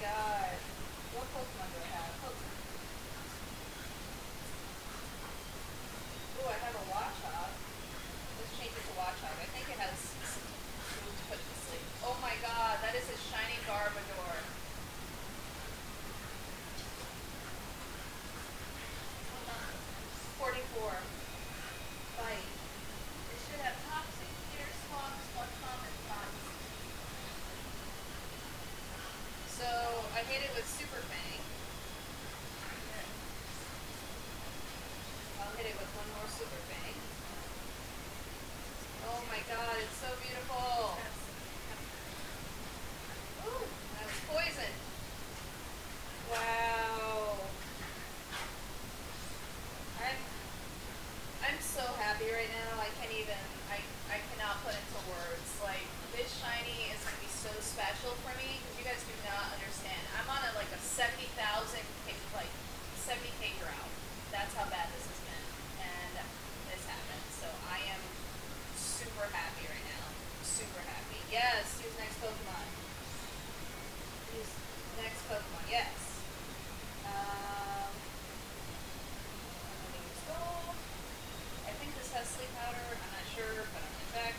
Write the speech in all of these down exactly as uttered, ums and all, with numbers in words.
god. What Pokemon do I have? Pokemon. Ooh, I have a Watchog. Let's change it to Watchog. I think it has room to put it to sleep. Oh my god, that is a shiny Garbodor. forty-four. Bite. It should have toxic, ear swamps, one common spots. So I hit it with Super Fang. I'll hit it with one more Super Fang. Oh my god, it's so beautiful. Ooh, that was poison. Wow. I'm I'm so happy right now. I can't even I I cannot put into words. Like, this shiny is gonna be so special for me because you guys do not understand. I'm on a like a seventy thousand like seventy K drought. That's how bad this has been. And this happened. So I am super happy right now. Super happy. Yes, use next Pokemon. Use next Pokemon, yes. Um I'm gonna use gold. I think this has sleep powder, I'm not sure, but I'm gonna check.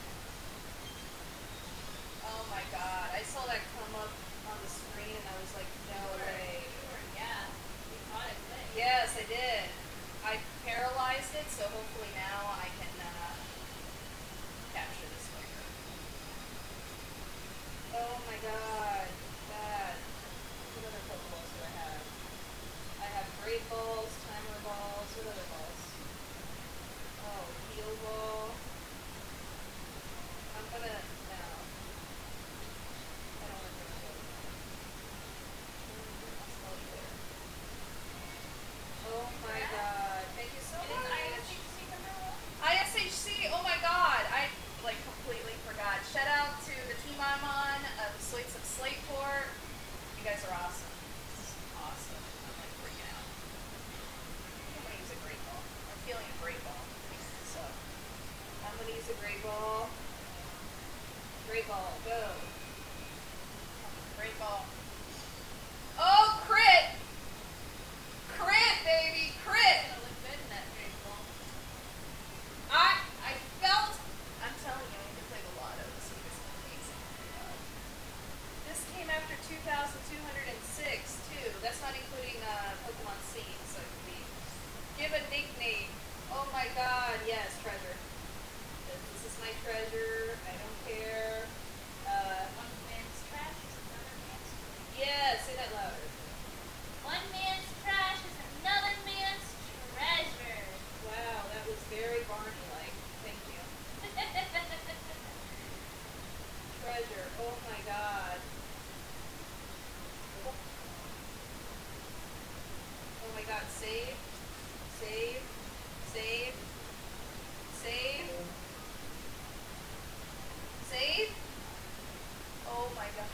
Oh my god, I saw that come up on the screen and I was like, no way. Yeah, you caught it quick. Yes, I did. I paralyzed it, so hopefully now I can uh, capture this quicker. Oh my god, that. What other Pokeballs do I have? I have Great Balls, Timer Balls, what other balls? Oh, Heal Ball. I'm gonna, no. I don't want to bring it over. I'll slow you there. Oh my god, thank you so It much. is I S H C number one. I S H C, oh my god, I like completely forgot. Shout out to the team I'm on, uh, the Sloyts of Slateport. You guys are awesome. This is awesome. I'm like freaking out. I'm gonna use a great ball. I'm feeling a great ball. So I'm gonna use a great ball. Great ball, go. Great ball. Oh, crit! Crit, baby, crit! It's gonna look good in that great ball. I I felt, I'm telling you, I need to play the lotto. This week is amazing. Uh, this came after two thousand two hundred six, too. That's not including uh, Pokemon Scene, so it could be. Give a nickname. Oh my god, yes, treasure. This, this is my treasure. I don't care. Uh, One man's trash is another man's trash. yeah, say that louder. One man's trash is another man's treasure. Wow, that was very Barney-like. Thank you. Treasure. Oh my god. Oh my god. Save. Save. Save. Save. Save. Oh my god.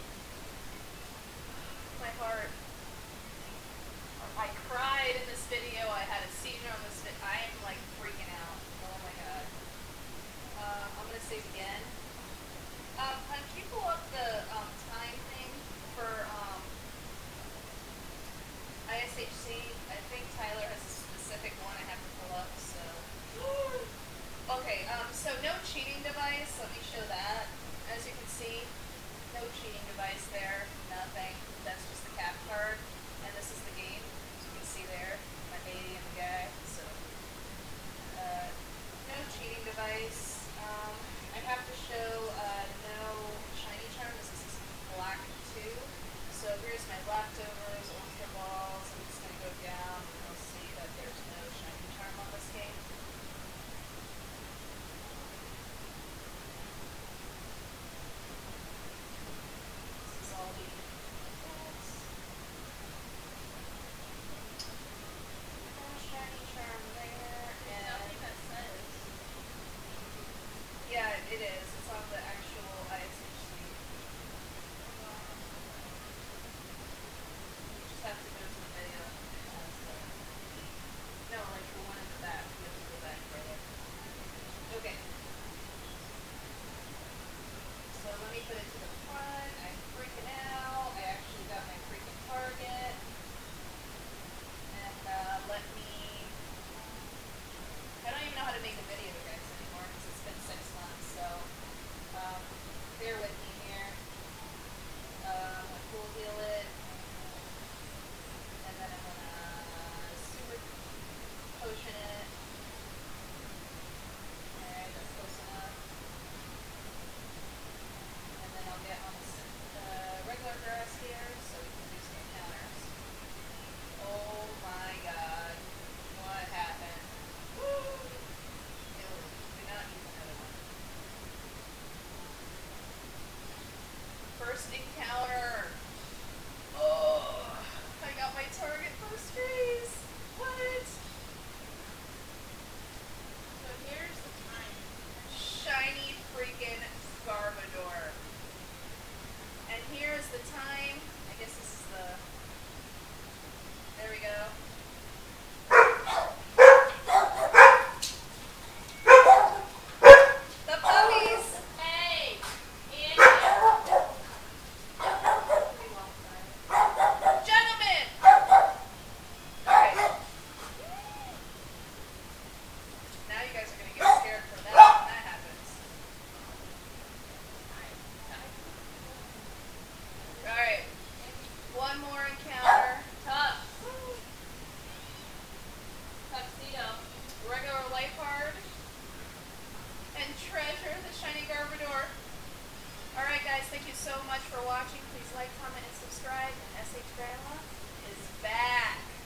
My heart. I cried in this video. I had a seizure on this video. I am like freaking out. Oh my god. Uh, I'm gonna save again. Um, can you pull up the um, time thing for um, I S H C? I think Tyler has a specific one I have to pull up. So. Okay. Um. So no cheating device. Let me show that. As you can see, no cheating device there. Nothing. That's just the cap card, and this is the game. As you can see there, my lady and the guy. So. Uh, no cheating device. Um, I have to show uh, no shiny charm. This is black two. So here's my leftovers, ultra balls. I'm just going to go down and you'll see that there's no shiny charm on this game. This is all the results. No shiny charm there. There's And nothing that says. watching. Please like, comment, and subscribe. And S H Grandma is back.